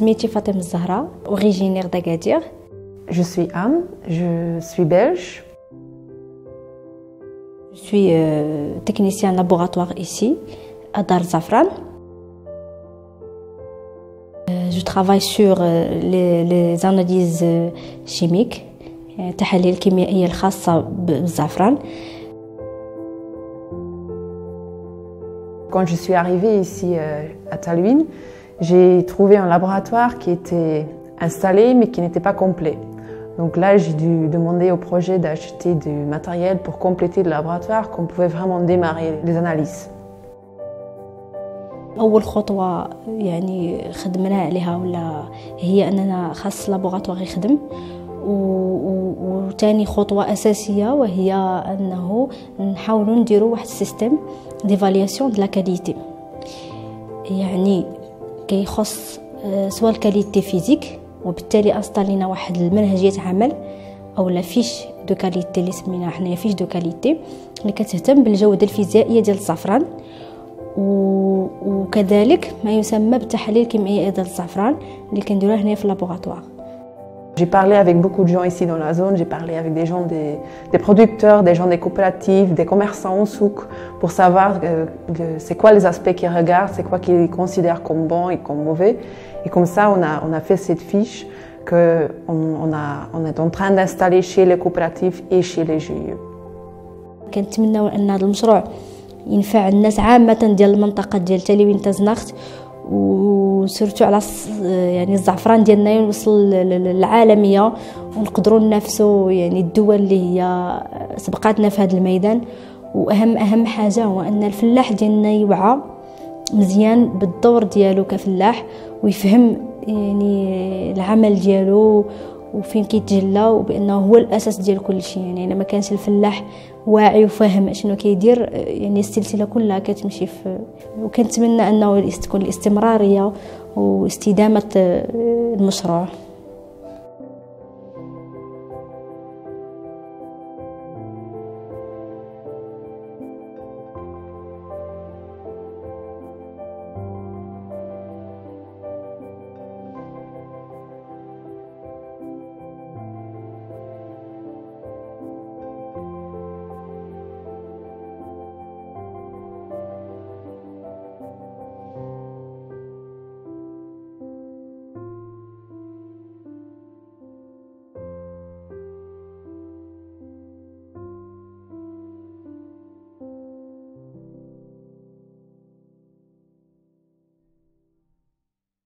سميتي فاطمة الزهراء originaire d'Agadir. Je suis Anne, je suis belge. Je suis technicien laboratoire ici à Dar Zafran. Je travaille sur les analyses chimiques, التحاليل الكيميائية الخاصة بالزعفران. Quand je suis arrivée ici à Talouine, j'ai trouvé un laboratoire qui était installé mais qui n'était pas complet. Donc là, j'ai dû demander au projet d'acheter du matériel pour compléter le laboratoire, qu'on pouvait vraiment démarrer les analyses. أول خطوة يعني خدمنا عليها ولا هي أننا خاص لابوغاتوار يخدم، وثاني خطوة أساسية وهي أنه نحاولوا نديروا واحد السيستم ديفالياسيون دو لا كاليتي، يعني كيخص سواء الكاليتي فيزيك، وبالتالي أصطلينا واحد المنهجية عمل أو لا فيش دو كاليتي اللي سميناها حنايا فيش دو كاليتي اللي كتهتم بالجودة الفيزيائية ديال الزعفران، وكذلك ما يسمى بالتحاليل الكيميائية ديال الزعفران اللي كنديروها هنا في اللابوغاتوار. J'ai parlé avec beaucoup de gens ici dans la zone, j'ai parlé avec des gens, des producteurs, des gens des coopératives, des commerçants au souk, pour savoir c'est quoi les aspects qu'ils regardent, c'est quoi qu'ils considèrent comme bon et comme mauvais. Et comme ça, on a fait cette fiche qu'on est en train d'installer chez les coopératives et chez les GIE. كنتمناو أن هذا المشروع ينفع الناس عامة ديال المنطقة ديال تالوين تازناخت، وسورتو على يعني الزعفران ديالنا يوصل للعالميه ونقدروا ننافسوا يعني الدول اللي هي سبقاتنا في هذا الميدان. واهم حاجه هو ان الفلاح ديالنا يوعى مزيان بالدور ديالو كفلاح، ويفهم يعني العمل ديالو وفين كيتجلى، وبانه هو الاساس ديال كل شيء. يعني ما كانش الفلاح واعي وفاهم شنو كيدير، يعني السلسله كلها كتمشي في. وكنتمنى انه تكون الاستمراريه واستدامه المشروع.